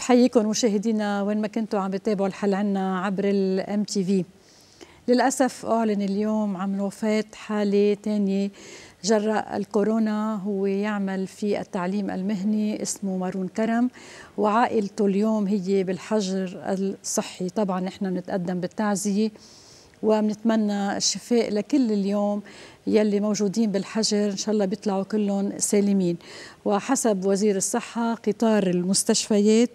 بحييكم مشاهدينا وين ما كنتوا عم بتابعوا الحلقة عنا عبر الام تي في. للأسف أعلن اليوم عن وفاة حالة تانية جراء الكورونا. هو يعمل في التعليم المهني، اسمه مارون كرم، وعائلته اليوم هي بالحجر الصحي. طبعا نحن بنتقدم بالتعزية وبنتمنى الشفاء لكل اليوم يلي موجودين بالحجر، إن شاء الله بيطلعوا كلهم سالمين. وحسب وزير الصحة قطار المستشفيات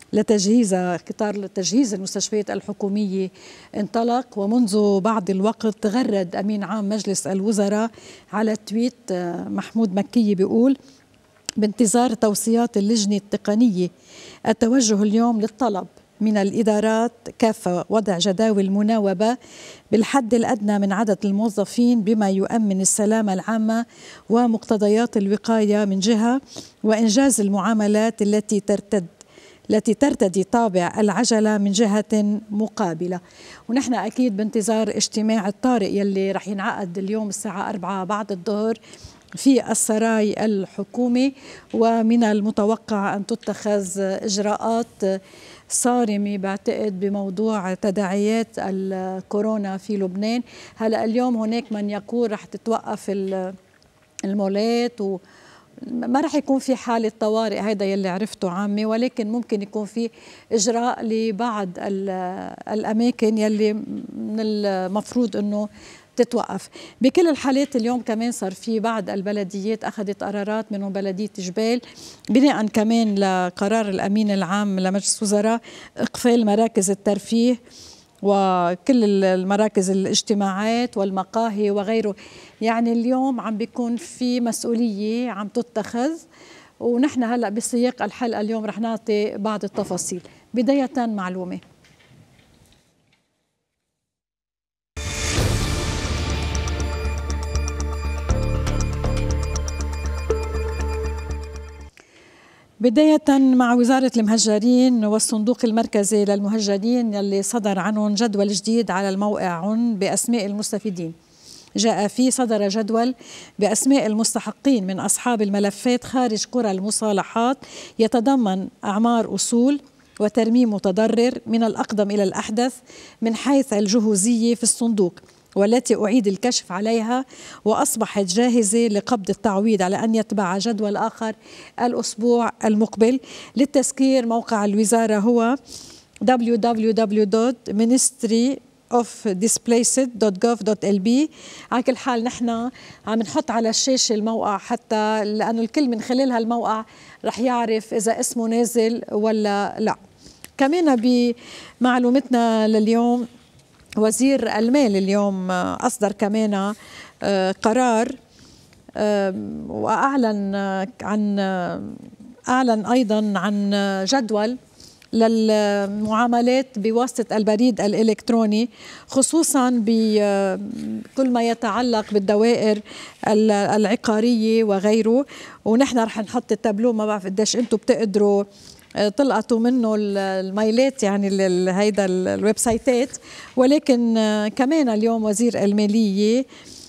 قطار تجهيز المستشفيات الحكومية انطلق، ومنذ بعض الوقت غرد أمين عام مجلس الوزراء على تويت محمود مكي بيقول: بانتظار توصيات اللجنة التقنية التوجه اليوم للطلب من الإدارات كافة وضع جداول مناوبة بالحد الأدنى من عدد الموظفين بما يؤمن السلامة العامة ومقتضيات الوقاية من جهة، وإنجاز المعاملات التي ترتدي طابع العجلة من جهة مقابلة. ونحن أكيد بانتظار اجتماع الطارئ يلي رح ينعقد اليوم الساعة 4 بعد الظهر في السراي الحكومي، ومن المتوقع أن تتخذ إجراءات صارمة بعتقد بموضوع تداعيات الكورونا في لبنان. هلأ اليوم هناك من يقول رح تتوقف المولات ما رح يكون في حالة طوارئ، هيدا يلي عرفته عامي، ولكن ممكن يكون في إجراء لبعض الأماكن يلي من المفروض أنه تتوقف. بكل الحالات اليوم كمان صار في بعض البلديات أخذت قرارات، منهم بلدية جبال بناء كمان لقرار الأمين العام لمجلس وزراء إقفال مراكز الترفيه وكل المراكز الاجتماعات والمقاهي وغيره. يعني اليوم عم بيكون في مسؤولية عم تتخذ، ونحن هلأ بسياق الحلقة اليوم رح نعطي بعض التفاصيل. بداية معلومة: بداية مع وزارة المهجرين والصندوق المركزي للمهجرين يلي صدر عنهم جدول جديد على الموقع بأسماء المستفيدين. جاء فيه صدر جدول بأسماء المستحقين من أصحاب الملفات خارج قرى المصالحات، يتضمن أعمار أصول وترميم متضرر من الأقدم إلى الأحدث من حيث الجهوزية في الصندوق، والتي أعيد الكشف عليها وأصبحت جاهزة لقبض التعويض، على أن يتبع جدول آخر الأسبوع المقبل. للتذكير موقع الوزارة هو www.ministryofdisplaced.gov.lb. على كل حال نحن عم نحط على الشاشة الموقع حتى لأنه الكل من خلال هالموقع رح يعرف إذا اسمه نازل ولا لا. كمان بمعلومتنا لليوم وزير المال اليوم أصدر كمان قرار وأعلن أيضا عن جدول للمعاملات بواسطة البريد الإلكتروني، خصوصا بكل ما يتعلق بالدوائر العقارية وغيره. ونحن رح نحط التابلو، ما بعرف قديش انتم بتقدروا تلقطوا منه الميلات، يعني هيدا الويب سايتات. ولكن كمان اليوم وزير المالية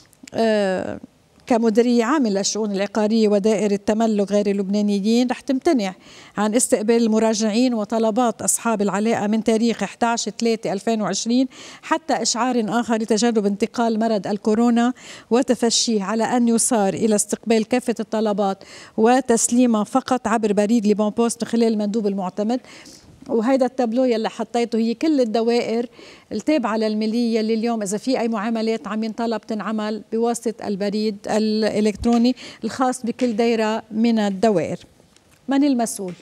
كمديرية عامة للشؤون العقارية ودائرة تملك غير اللبنانيين رح تمتنع عن استقبال المراجعين وطلبات أصحاب العلاقة من تاريخ 11/3/2020 حتى إشعار آخر لتجنب انتقال مرض الكورونا وتفشيه، على أن يصار إلى استقبال كافة الطلبات وتسليمها فقط عبر بريد لبون بوست خلال المندوب المعتمد. وهيدا التابلو يلي حطيته هي كل الدوائر التابعة للمالية اللي اليوم إذا في أي معاملات عم ينطلب تنعمل بواسطة البريد الإلكتروني الخاص بكل دائرة من الدوائر. من المسؤول؟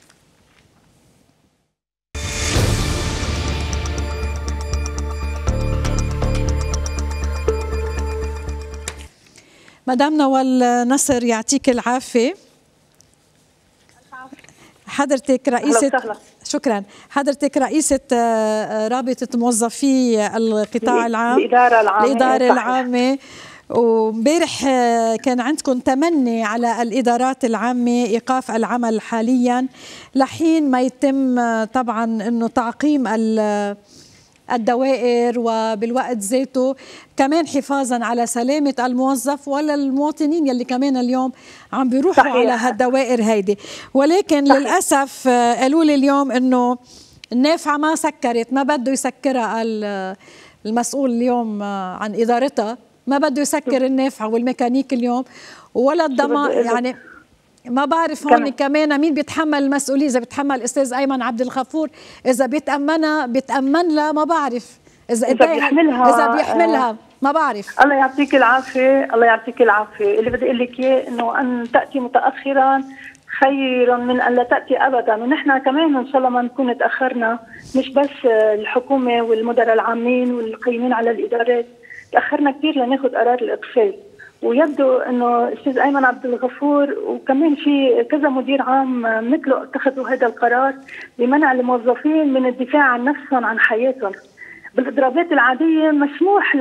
مدام نوال نصر، يعطيك العافية. حضرتك رئيسة، شكرا، حضرتك رئيسة رابطة موظفي القطاع العام، الإدارة العامة. ومبارح كان عندكم تمني على الإدارات العامة إيقاف العمل حاليا لحين ما يتم طبعا أنه تعقيم الدوائر، وبالوقت ذاته كمان حفاظا على سلامة الموظف ولا المواطنين يلي كمان اليوم عم بيروحوا صحيح. على هالدوائر هيدي. ولكن صحيح. للأسف قالوا لي اليوم إنه النافعة ما سكرت، ما بده يسكرها المسؤول اليوم عن إدارتها، ما بده يسكر النافعة والميكانيك اليوم ولا الضمان. يعني ما بعرف هون كمان مين بيتحمل المسؤولية، إذا بيتحمل الأستاذ أيمن عبد الغفور، إذا بيتأمن لها ما بعرف، إذا بيحملها ما بعرف. الله يعطيك العافية، الله يعطيك العافية. اللي بدي أقول لك إياه إنه أن تأتي متأخرا خير من أن لا تأتي أبدا، ونحن كمان إن شاء الله ما نكون تأخرنا، مش بس الحكومة والمدراء العامين والقيمين على الإدارات، تأخرنا كثير لناخذ قرار الإقفال. ويبدو انه الاستاذ ايمن عبد الغفور وكمان في كذا مدير عام مثله اتخذوا هذا القرار بمنع الموظفين من الدفاع عن نفسهم عن حياتهم. بالاضرابات العاديه مسموح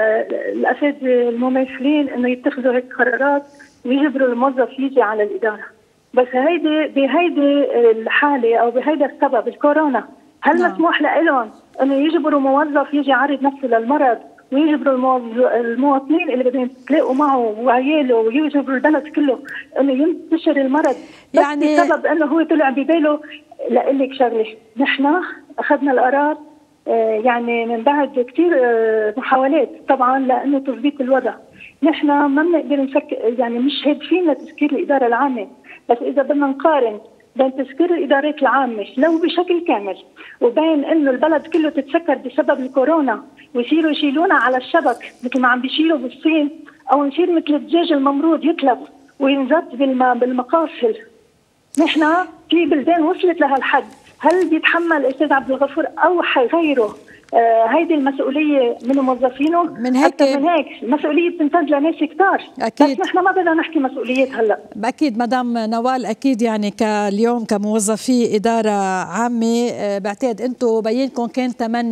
للاساتذه المماثلين انه يتخذوا هيك قرارات ويجبروا الموظف يجي على الاداره، بس بهيدي الحاله او بهيدا السبب الكورونا، هل مسموح لهم انه يجبروا موظف يجي يعرض نفسه للمرض ويجبروا المواطنين اللي بدهم يتلاقوا معه وعياله ويجبروا البلد كله انه ينتشر المرض يعني بسبب انه هو طلع بباله؟ لاقول لك شغله، نحن اخذنا القرار يعني من بعد كثير محاولات طبعا لانه تثبيت الوضع. نحن ما بنقدر نفكر، يعني مش هادفين لتسكير الاداره العامه، بس اذا بدنا نقارن بين تسكير الادارات العامه لو بشكل كامل وبين انه البلد كله تتسكر بسبب الكورونا ويصيروا يشيلونا على الشبك مثل ما عم بيشيلوا بالصين، او نصير مثل الدجاج الممرود يتلف وينزت بالمقاصل. نحن في بلدان وصلت لهالحد، هل بيتحمل الاستاذ عبد الغفور او غيره هيدي المسؤوليه من موظفينه؟ من هيك المسؤوليه بتنتج لناس كثار، بس نحن ما بدنا نحكي مسؤوليات هلا. اكيد مدام نوال، اكيد يعني كاليوم كموظفي اداره عامه بعتقد انتم بينكم كان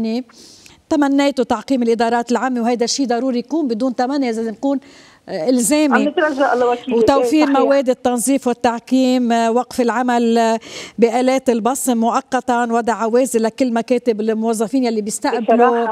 تمنيتوا تعقيم الادارات العامه، وهذا الشيء ضروري يكون، بدون تمني لازم يكون الزامي، وتوفير مواد التنظيف والتعقيم، وقف العمل بآلات البصم مؤقتا، وضع عوازل لكل مكاتب الموظفين يلي بيستقبلوا،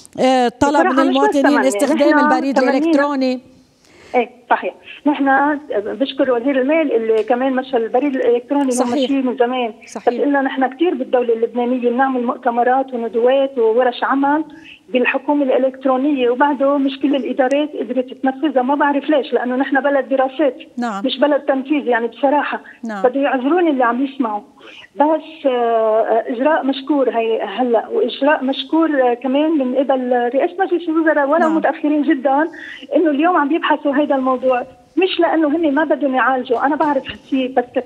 طلب من المواطنين استخدام البريد الإلكتروني. ايه صحيح، نحن بشكر وزير المال اللي كمان مشى البريد الالكتروني ومشيه من زمان، بس قلنا نحن كثير بالدوله اللبنانيه بنعمل مؤتمرات وندوات وورش عمل بالحكومه الالكترونيه، وبعده مش كل الادارات قدرت تنفذها، ما بعرف ليش، لانه نحن بلد دراسات مش بلد تنفيذ يعني بصراحه. بده يعذروني اللي عم يسمعوا، بس اجراء مشكور هي هلا، واجراء مشكور كمان من قبل رئاسه مجلس الوزراء ولو متاخرين جدا، انه اليوم عم يبحثوا هذا الموضوع، مش لانه هن ما بدهم يعالجوا، انا بعرف هالشيء، بس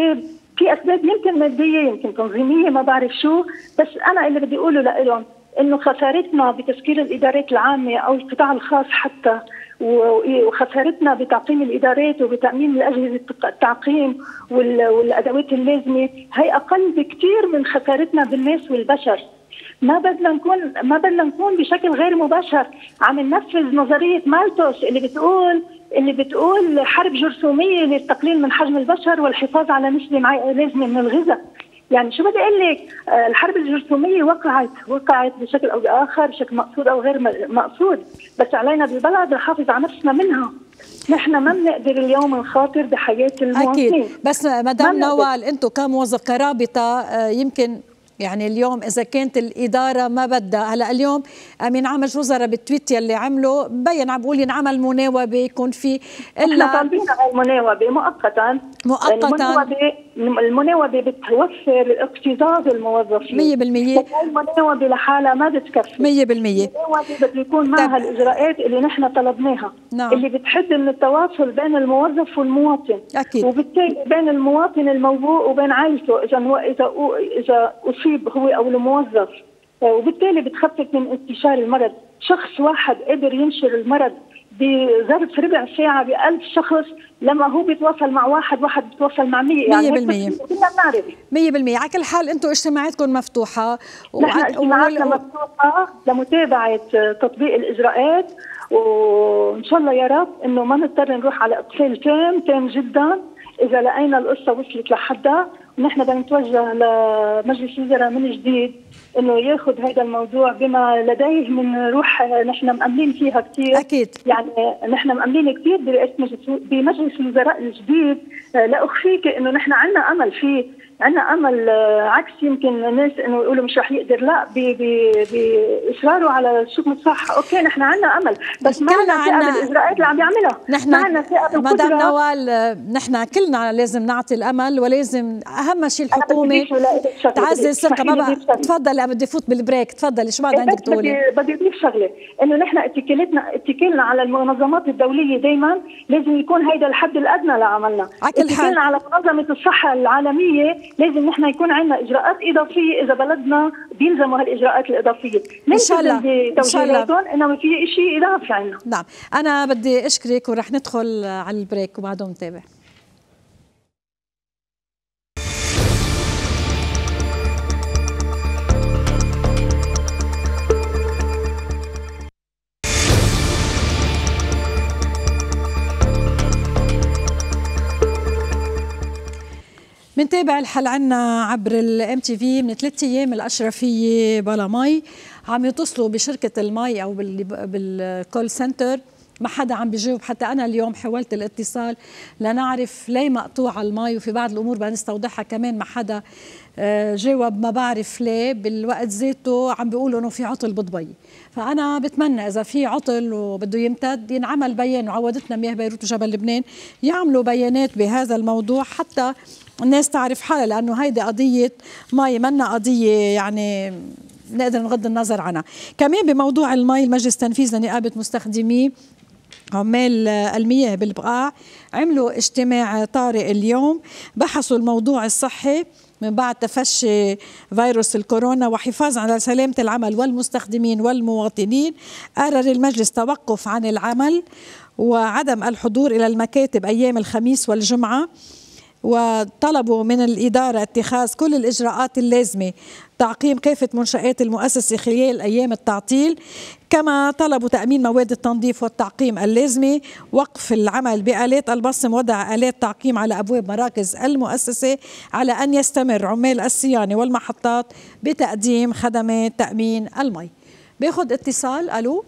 في اسباب يمكن ماديه يمكن تنظيميه ما بعرف شو، بس انا اللي بدي اقوله لهم انه خسارتنا بتسكير الادارات العامه او القطاع الخاص حتى، وخسارتنا بتعقيم الادارات وبتامين الاجهزه التعقيم والادوات اللازمه هي اقل بكثير من خسارتنا بالناس والبشر. ما بدنا نكون بشكل غير مباشر عم ننفذ نظريه مالتوس اللي بتقول حرب جرثوميه للتقليل من حجم البشر والحفاظ على نسبه لازمه من الغذاء. يعني شو بدي اقول لك، الحرب الجرثوميه وقعت بشكل او باخر، بشكل مقصود او غير مقصود، بس علينا بالبلد نحافظ على نفسنا منها. نحن ما بنقدر اليوم نخاطر بحياه المواطنين. اكيد، بس مدام نوال انتم كموظف كرابطه يمكن يعني اليوم اذا كانت الاداره ما بدها، هلا اليوم امين عام الوزراء بالتويت اللي عمله بين عم بقول ينعمل مناوبه يكون في الا احنا طالبين على المناوبه مؤقتا. المناوبه بتوفر اكتظاظ الموظفين 100%. المناوبه لحالها ما بتكفي 100%. المناوبه بده يكون معها الاجراءات اللي نحن طلبناها. اللي بتحد من التواصل بين الموظف والمواطن. أكيد. وبالتالي بين المواطن الموبوء وبين عائلته اذا اصيب هو او الموظف، وبالتالي بتخفف من انتشار المرض. شخص واحد قدر ينشر المرض بظرف ربع ساعة ب1000 شخص، لما هو بيتواصل مع واحد بيتواصل مع 100. يعني 100% كلنا بنعرف 100%. على كل حال انتم اجتماعاتكم مفتوحة، نحن اجتماعاتنا مفتوحة لمتابعة تطبيق الإجراءات، وإن شاء الله يا رب إنه ما نضطر نروح على إقفال تام جدا إذا لقينا القصة وصلت لحدها، نحن بدنا نتوجه لمجلس الوزراء من جديد انه ياخذ هذا الموضوع بما لديه من روح، نحن مأملين فيها كثير. اكيد يعني نحن مأملين كثير بمجلس الوزراء الجديد. لا اخفيك انه نحن عندنا امل فيه، عندنا امل عكس يمكن الناس انه يقولوا مش رح يقدر. لا، باصراره على السوق الصح. اوكي نحن عندنا امل، بس ما عندنا ثقه بالاجراءات اللي عم يعملها. ما عندنا ثقه مدام نوال، نحن كلنا لازم نعطي الامل، ولازم اهم شيء الحكومه تعزز الثقه. ما بقى تفضلي، بدي فوت بالبريك. تفضلي، شو بعد عندك تقولي؟ بدي اضيف شغله، انه نحن اتكلنا على المنظمات الدوليه. دائما لازم يكون هيدا الحد الادنى لعملنا. اتكلنا على منظمه الصحه العالميه، لازم نحن يكون عندنا اجراءات اضافيه اذا بلدنا بيلزموا هالاجراءات الاضافيه. ان شاء الله بتوجيهاتهم انما في شيء اضافي عندنا. نعم، انا بدي اشكرك ورح ندخل على البريك وبعده نتابع. منتابع الحل عنا عبر الام تي في. من 3 ايام الاشرفيه بلا مي عم يتصلوا بشركه المي او بالكول سنتر، ما حدا عم بيجاوب. حتى انا اليوم حاولت الاتصال لنعرف ليه مقطوع المي، وفي بعض الامور بدنا نستوضحها كمان، ما حدا جاوب. ما بعرف ليه. بالوقت ذاته عم بيقولوا انه في عطل بدبي. فانا بتمنى اذا في عطل وبده يمتد ينعمل بيان، وعودتنا مياه بيروت وجبل لبنان يعملوا بيانات بهذا الموضوع حتى الناس تعرف حالها، لانه هيدي قضيه مي، منا قضيه يعني نقدر نغض النظر عنها. كمان بموضوع المي، المجلس التنفيذي لنقابه مستخدمي عمال المياه بالبقاع عملوا اجتماع طارئ اليوم، بحثوا الموضوع الصحي من بعد تفشي فيروس الكورونا وحفاظا على سلامة العمل والمستخدمين والمواطنين. قرر المجلس توقف عن العمل وعدم الحضور إلى المكاتب أيام الخميس والجمعة، وطلبوا من الإدارة اتخاذ كل الإجراءات اللازمة تعقيم كافة منشآت المؤسسة خلال أيام التعطيل. كما طلبوا تأمين مواد التنظيف والتعقيم اللازمة، وقف العمل بآلات البصم، وضع آلات تعقيم على أبواب مراكز المؤسسة، على أن يستمر عمال الصيانة والمحطات بتقديم خدمات تأمين المي. باخد اتصال. ألو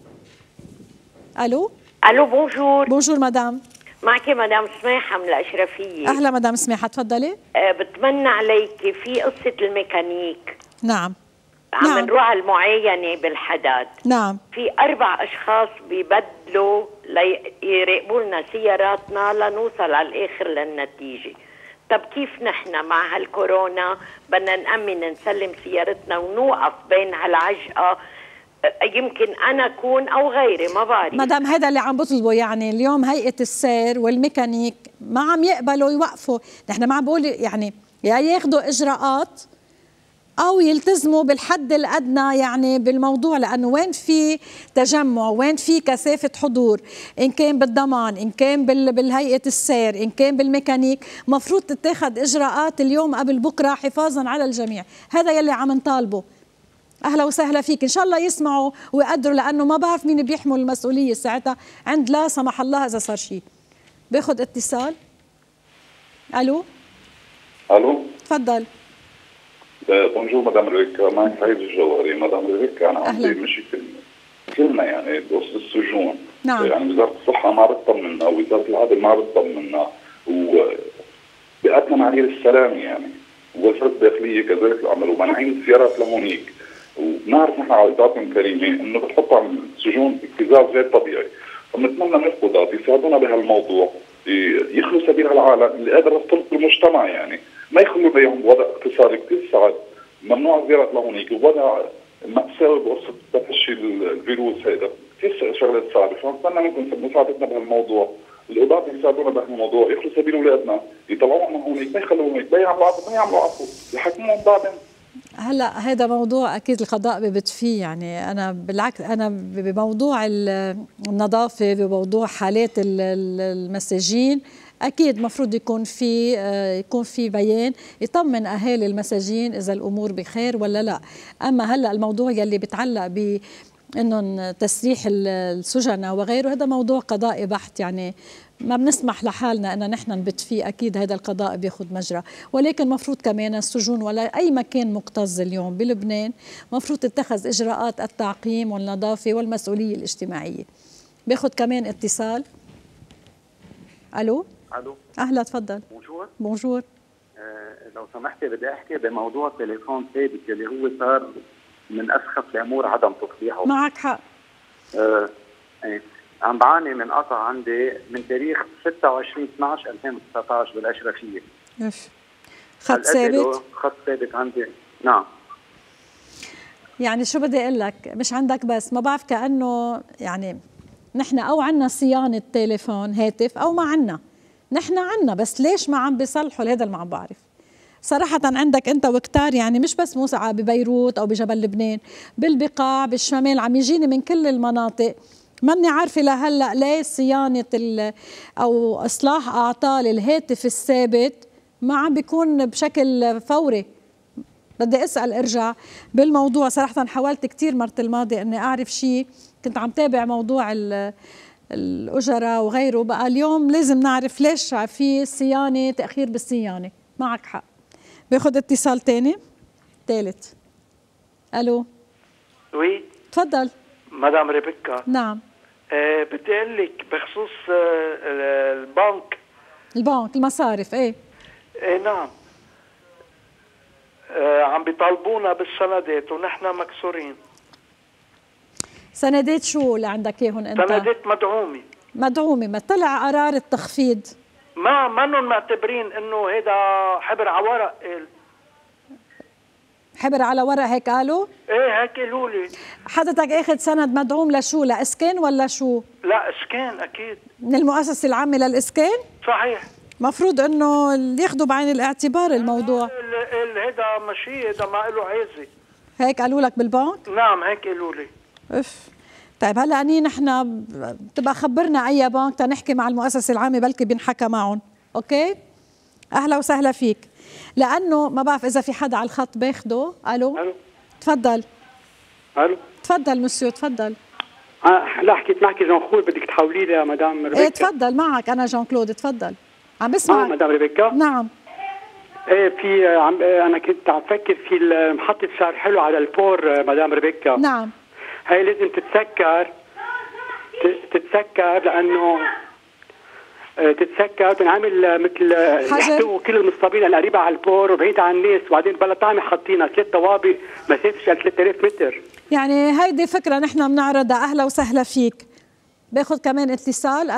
ألو ألو، بونجور. بونجور مدام، معك مدام سماحة من الأشرفية. أهلا مدام سماحة، تفضلي. بتمنى عليك في قصة الميكانيك. نعم. عم نروح على المعاينة بالحداد. نعم. في 4 أشخاص بيبدلوا ليراقبوا لنا سياراتنا لنوصل على الآخر للنتيجة. طب كيف نحن مع هالكورونا بدنا نأمن نسلم سيارتنا ونوقف بين هالعجقة؟ يمكن أنا أكون أو غيري، ما بعرف. مدام هذا اللي عم بطلبه، يعني اليوم هيئة السير والميكانيك ما عم يقبلوا يوقفوا. نحن ما عم بقول يعني يا ياخذوا إجراءات أو يلتزموا بالحد الأدنى يعني بالموضوع، لأنه وين في تجمع، وين في كثافة حضور، إن كان بالضمان، إن كان بالهيئة السير، إن كان بالميكانيك، مفروض تتاخذ إجراءات اليوم قبل بكرة حفاظا على الجميع. هذا يلي عم نطالبه. أهلا وسهلا فيك، إن شاء الله يسمعوا ويقدروا، لأنه ما بعرف مين بيحمل المسؤولية ساعتها عند لا سمح الله إذا صار شيء. باخد اتصال. ألو ألو، تفضل. بونجور مدام ريكا، معك سعيد الجوهري. مدام ريكا، أنا عندي مشكلة كلنا يعني بوسط السجون. نعم. يعني وزارة الصحة ما بتطمنا، ووزارة العدل ما بتطمنا، وبيئتنا معايير السلام يعني، ووزارة الداخلية كذلك العمل، ومنعين السيارات لهونيك. وبنعرف نحن عائلاتهم كريمة إنه بتحط على السجون ابتزاز غير طبيعي. فبنتمنى من القضاة يساعدونا بهالموضوع، يخلوا سبيل العالم اللي قادر يختلط بالمجتمع، يعني ما يخلوا بيهم بوضع اقتصادي كثير صعب. ممنوع الزيارات لهونيك، ووضع مأساوي بقصة تفشي الفيروس هذا، كثير شغلات صعبة. فبنتمنى منكم مساعدتنا بهالموضوع، القضاة يساعدونا بهالموضوع، يخلوا سبيل اولادنا، يطلعوهم من هونيك، ما يخلوهم هيك، ما يعملوا عفو، ما يعملوا عفو، يحكموهم بعدين. هلا هذا موضوع اكيد القضاء ببت فيه، يعني انا بالعكس انا بموضوع النظافه، بموضوع حالات المساجين اكيد مفروض يكون في بيان يطمن اهالي المساجين اذا الامور بخير ولا لا. اما هلا الموضوع يلي بيتعلق ب انه تسريح السجناء وغيره، هذا موضوع قضائي بحت، يعني ما بنسمح لحالنا ان نحن نبت فيه، اكيد هذا القضاء بياخذ مجرى، ولكن مفروض كمان السجون ولا اي مكان مكتظ اليوم بلبنان مفروض تتخذ اجراءات التعقيم والنظافه والمسؤوليه الاجتماعيه. باخذ كمان اتصال. الو. اهلا، تفضل. بونجور. لو سمحتي بدي احكي بموضوع تليفون ثابت اللي هو صار من اسخف الامور عدم تصليحه. معك حق. ايه عم بعاني من قطع عندي من تاريخ 26/12/2019 بالاشرفيه. خط ثابت؟ خط ثابت عندي، نعم. يعني شو بدي اقول لك، مش عندك بس، ما بعرف كانه يعني نحن او عنا صيانه تليفون هاتف او ما عنا. نحن عنا بس ليش ما عم بيصلحوا؟ هذا اللي ما عم بعرف صراحة. عندك أنت وكتار، يعني مش بس موسعة ببيروت أو بجبل لبنان، بالبقاع بالشمال عم يجيني من كل المناطق. ماني عارفة لهلأ ليه صيانة أو إصلاح أعطال الهاتف الثابت ما عم بيكون بشكل فوري. بدي أسأل أرجع بالموضوع صراحة. حاولت كتير مرة الماضي أني أعرف شيء، كنت عم تابع موضوع الأجرة وغيره، بقى اليوم لازم نعرف ليش في صيانة، تأخير بالصيانة. معك حق. باخد اتصال تاني ثالث. الو. وي تفضل. مدام ريبيكا. نعم. بدي اقول لك بخصوص البنك المصارف. ايه نعم. عم بيطالبونا بالسندات ونحن مكسورين. سندات شو اللي عندك اياهم انت؟ سندات مدعومه. ما طلع قرار التخفيض؟ منهم معتبرين انه هيدا حبر على ورق. حبر على ورق هيك قالوا؟ ايه هيك قالوا لي. حضرتك اخذ سند مدعوم لشو؟ لاسكان ولا شو؟ لا اسكان اكيد. من المؤسسه العامه للاسكان؟ صحيح. مفروض انه ياخذوا بعين الاعتبار الموضوع. هيدا ماشي، هيدا ما له عايزه. هيك قالوا لك بالبنك؟ نعم هيك قالوا لي. طيب هلا نحن بتبقى خبرنا اي بنك تنحكي مع المؤسسه العامه، بلكي بينحكى معهم. اوكي، اهلا وسهلا فيك. لانه ما بعرف اذا في حدا على الخط باخده. الو. تفضل. تفضل مسيو، تفضل. لا حكيت معك جون كلود، بدك تحولي لي يا مدام ريبيكا. ايه تفضل، معك انا جون كلود، تفضل عم بسمعك. مدام ريبيكا. نعم. ايه في انا كنت عم فكر في محطه شهر حلو على البور مدام ريبيكا. نعم. هي لازم تتسكر لانه تتسكر تنعمل مثل يحتوي كل المصابين القريبه على البور وبعيد عن الناس، وبعدين بلا طعمه حاطينها 3 طوابق مسافه 3000 متر. يعني هيدي فكره نحن بنعرضها. اهلا وسهلا فيك. باخذ كمان اتصال.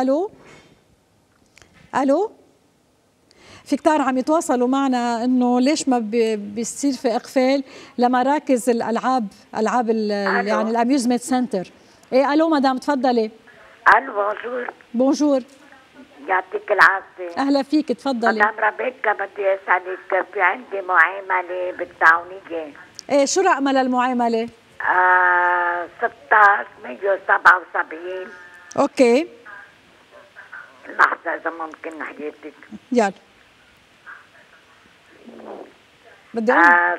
الو. في كتار عم يتواصلوا معنا انه ليش ما بيصير في اقفال لمراكز الالعاب يعني الاميوزمنت سنتر. ايه الو مدام تفضلي. الو بونجور. يعطيك العافيه. اهلا فيك، تفضلي. مدام ريبيكا بدي اسالك، في عندي معامله بالتعاونيه. ايه شو رقمها للمعامله؟ 16/177. اوكي لحظه اذا ممكن حياتك. يلا بدي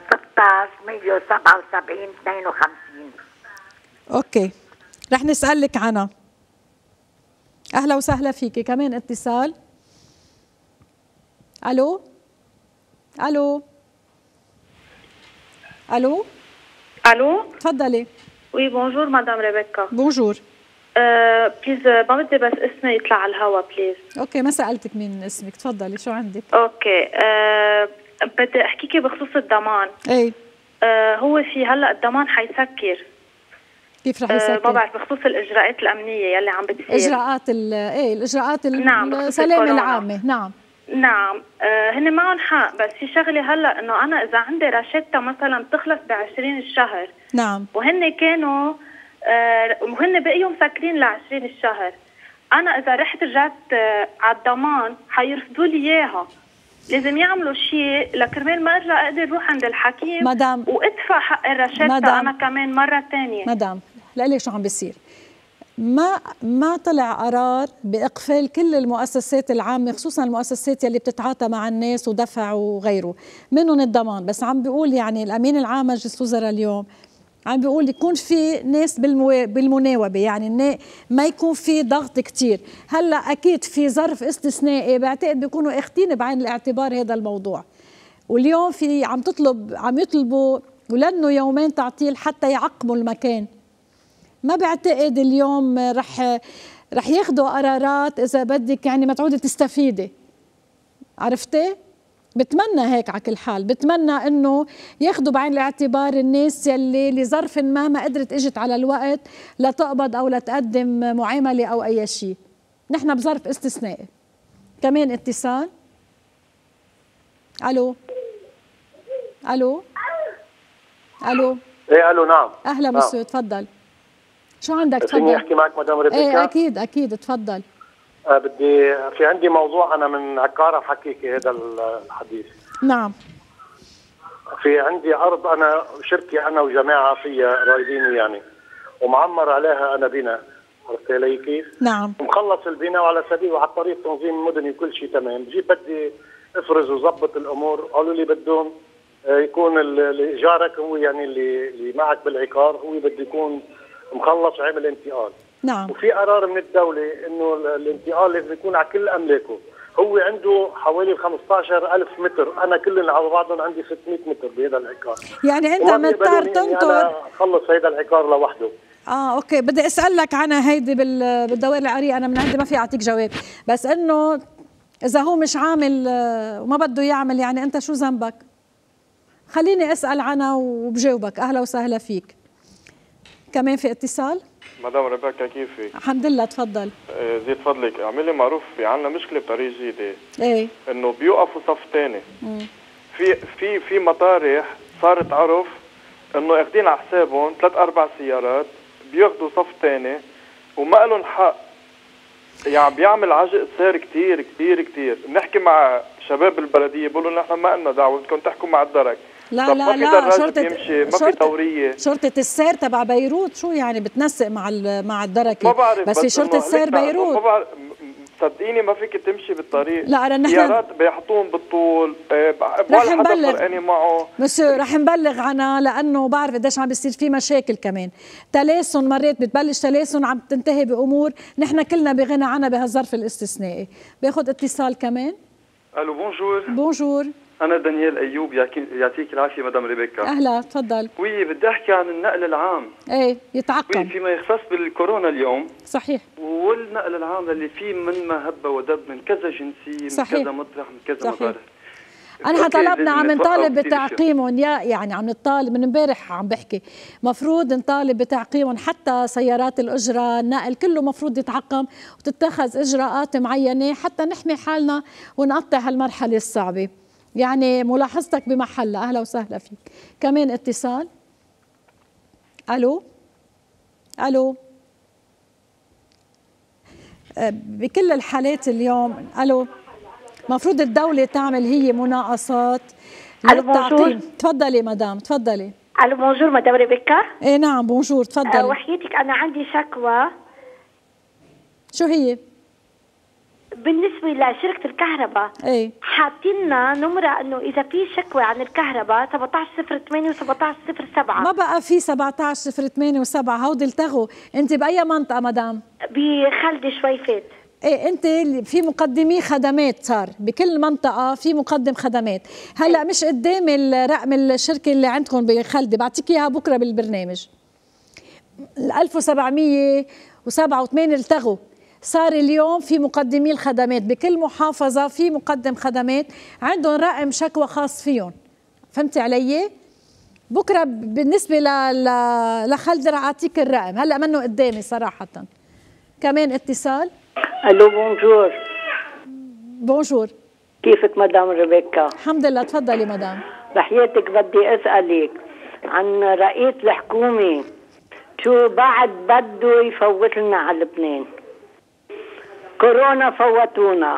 16/177/52. اوكي رح نسألك عنها. اهلا وسهلا فيكي. كمان اتصال. الو. تفضلي. وي بونجور مدام ريبيكا. بونجور. بليز ما بدي بس اسمي يطلع على الهوا بليز. اوكي ما سألتك مين اسمك، تفضلي شو عندك؟ اوكي بدي احكيكي بخصوص الضمان. ايه هو في هلا الضمان حيسكر. كيف رح يسكر؟ ما بعرف بخصوص الاجراءات الامنيه يلي عم بتصير. اجراءات الاجراءات نعم السلامه العامه. نعم هن معهم حق، بس في شغله هلا انه انا اذا عندي راشدة مثلا بتخلص ب20 الشهر. نعم. وهن كانوا وهن بقيوا مسكرين ل20 الشهر. انا اذا رحت رجعت على الضمان حيرفضوا لي اياها. لازم يعملوا شيء لكرمال ما ارجع اقدر اروح عند الحكيم مدام وادفع حق الرشدة انا كمان مره ثانيه. مدام لك شو عم بيصير؟ ما طلع قرار باقفال كل المؤسسات العامه، خصوصا المؤسسات يلي بتتعاطى مع الناس ودفع وغيره منهم الضمان، بس عم بيقول يعني الامين العام مجلس الوزراء اليوم عم بيقول يكون في ناس بالمناوبة، يعني ما يكون في ضغط كتير. هلا أكيد في ظرف استثنائي بعتقد بيكونوا اخذين بعين الاعتبار هذا الموضوع، واليوم في عم يطلبوا ولنه يومين تعطيل حتى يعقموا المكان. ما بعتقد اليوم رح ياخذوا قرارات إذا بدك يعني ما تعودي تستفيدي، عرفتي؟ بتمنى هيك على كل حال، بتمنى انه ياخذوا بعين الاعتبار الناس يلي لظرف ما قدرت اجت على الوقت لتقبض او لتقدم معامله او اي شيء. نحن بظرف استثنائي. كمان اتصال. الو الو الو. ايه الو. نعم. اهلا مسيو، تفضل. شو عندك؟ تفضل. فيني احكي معك مدام ريبيكا؟ ايه اكيد تفضل. بدي في عندي موضوع، انا من عكاره بحكيكي هذا الحديث. نعم. في عندي ارض، انا شركه انا وجماعه فيها رايدين يعني، ومعمر عليها انا بنا، عرفت علي كيف؟ نعم. ومخلص البناء وعلى سبيل وعلى طريق تنظيم المدني وكل شيء تمام. جيت بدي افرز وظبط الامور، قالوا لي بدهم يكون اللي ايجارك هو يعني اللي معك بالعقار هو بده يكون مخلص وعامل انتقال. نعم. وفي قرار من الدولة انه الانتقال لازم يكون على كل املاكه. هو عنده حوالي 15,000 متر، انا كلهم على بعضهم عندي 600 متر بهذا العقار. يعني انت مضطر تنطر انا اخلص هذا العقار لوحده. اوكي، بدي اسالك عنها هيدي بالدوائر العقاريه، انا من عندي ما في اعطيك جواب، بس انه اذا هو مش عامل وما بده يعمل، يعني انت شو ذنبك؟ خليني اسال عنها وبجاوبك. اهلا وسهلا فيك. كمان في اتصال. مدام ريبيكا كيفك؟ الحمد لله، تفضل. زيد فضلك اعملي معروف، في عندنا مشكله بطريق جديده. ايه؟ انه بيوقفوا صف ثاني. في مطارح صارت عرف انه اخذين على حسابهم 3-4 سيارات بياخذوا صف ثاني وما لهم حق، يعني بيعمل عجق سير كثير كثير كثير. بنحكي مع شباب البلديه بيقولوا نحن ما لنا دعوه، بدكم تحكوا مع الدرك. لا طب لا ما في لا، دراجة بيمشي، ما في دوريه. شرطه السير تبع بيروت شو يعني بتنسق مع الدركه؟ ما بعرف، بس في شرطه السير بيروت. ما بعرف، صدقيني ما فيك تمشي بالطريق. لا نحن سيارات بيحطوهم بالطول، رح نبلغ فرقاني معه. مسيو، رح نبلغ عنها لانه بعرف قديش عم بيصير في مشاكل كمان. تلاسن مرات بتبلش تلاسن عم تنتهي بامور نحن كلنا بغنى عنها بهالظرف الاستثنائي. باخذ اتصال كمان. الو بونجور. بونجور. أنا دانيال أيوب، يعطيك العافية مدام ريبيكا. أهلا، تفضل. وي بدي أحكي عن النقل العام. إيه يتعقم. وي فيما يختص بالكورونا اليوم. صحيح. والنقل العام اللي فيه من هبة ودب من كذا جنسية، صحيح. من كذا مطرح، من كذا مطارح. أنا طلبنا عم نطالب بتعقيمهم، يعني عم نطالب من امبارح، عم بحكي مفروض نطالب بتعقيمهم، حتى سيارات الأجرة، النقل كله مفروض يتعقم وتتخذ إجراءات معينة حتى نحمي حالنا ونقطع هالمرحلة الصعبة. يعني ملاحظتك بمحلها. أهلا وسهلا فيك. كمان اتصال. ألو. بكل الحالات اليوم مفروض الدولة تعمل هي مناقصات للتعقيم. تفضلي مدام، تفضلي. الو بونجور مدام ريبيكا. ايه نعم بونجور، تفضلي. وحياتك انا عندي شكوى. شو هي؟ بالنسبه لشركه الكهرباء ايه حاطين لنا نمره انه اذا في شكوى عن الكهرباء 1708 و 1707. ما بقى في 1708 و7، هودي التغوا. انت باي منطقه مدام؟ بخلدي شويفات. ايه انت في مقدمي خدمات، صار بكل منطقه في مقدم خدمات. هلا مش قدامي الرقم الشركه اللي عندكم بخلدي، بعطيك اياها بكره بالبرنامج. 1707 و8 التغوا. صار اليوم في مقدمي الخدمات بكل محافظة، في مقدم خدمات عندهم رقم شكوى خاص فيهم. فهمتي علي؟ بكرة بالنسبة لخلد رح أعطيك الرقم، هلأ منه قدامي صراحة. كمان اتصال. ألو بونجور. بونجور. كيفك مدام ريبيكا؟ الحمد لله، تفضلي مدام. بحياتك بدي أسألك عن رئيس الحكومة، شو بعد بده يفوت لنا على لبنان؟ كورونا فوتونا،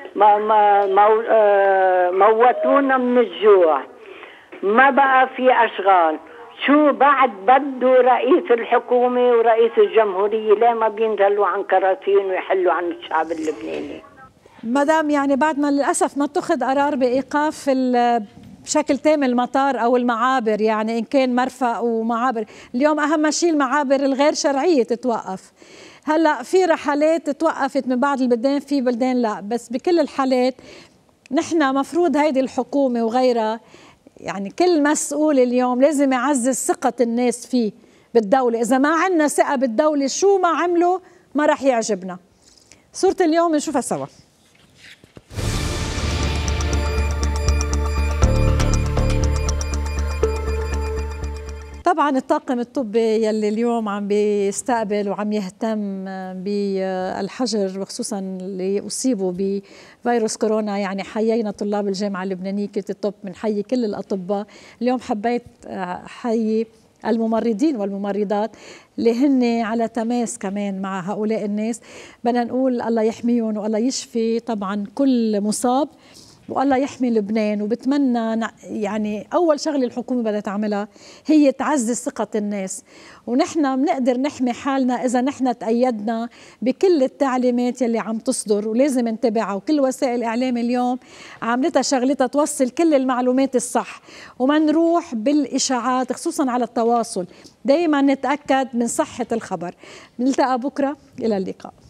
موتونا من الجوع، ما بقى في أشغال. شو بعد بده رئيس الحكومة ورئيس الجمهورية؟ ليه ما بينزلوا عن كراسيين ويحلوا عن الشعب اللبناني؟ مدام يعني بعد ما للأسف ما اتخذ قرار بإيقاف بشكل تام المطار أو المعابر، يعني إن كان مرفأ ومعابر. اليوم أهم شيء المعابر الغير شرعية تتوقف. هلأ في رحلات توقفت من بعض البلدان، في بلدان لا، بس بكل الحالات نحن مفروض هيدي الحكومة وغيرها، يعني كل مسؤول اليوم لازم يعزز ثقة الناس فيه بالدولة. إذا ما عندنا ثقة بالدولة شو ما عملوا ما رح يعجبنا. صورة اليوم نشوفها سوا. طبعا الطاقم الطبي يلي اليوم عم بيستقبل وعم يهتم بالحجر وخصوصا اللي أصيبوا بفيروس كورونا، يعني حيينا طلاب الجامعة اللبنانية كلية الطب، بنحيي كل الأطباء. اليوم حبيت حيي الممرضين والممرضات اللي هن على تماس كمان مع هؤلاء الناس. بدنا نقول الله يحميهم والله يشفي طبعا كل مصاب والله يحمي لبنان. وبتمنى يعني أول شغلة الحكومة بدها تعملها هي تعزز ثقة الناس، ونحن بنقدر نحمي حالنا إذا نحن تأيدنا بكل التعليمات يلي عم تصدر ولازم نتبعها. وكل وسائل الإعلام اليوم عملتها شغلتها توصل كل المعلومات الصح، وما نروح بالإشاعات خصوصا على التواصل. دايما نتأكد من صحة الخبر. نلتقى بكرة، إلى اللقاء.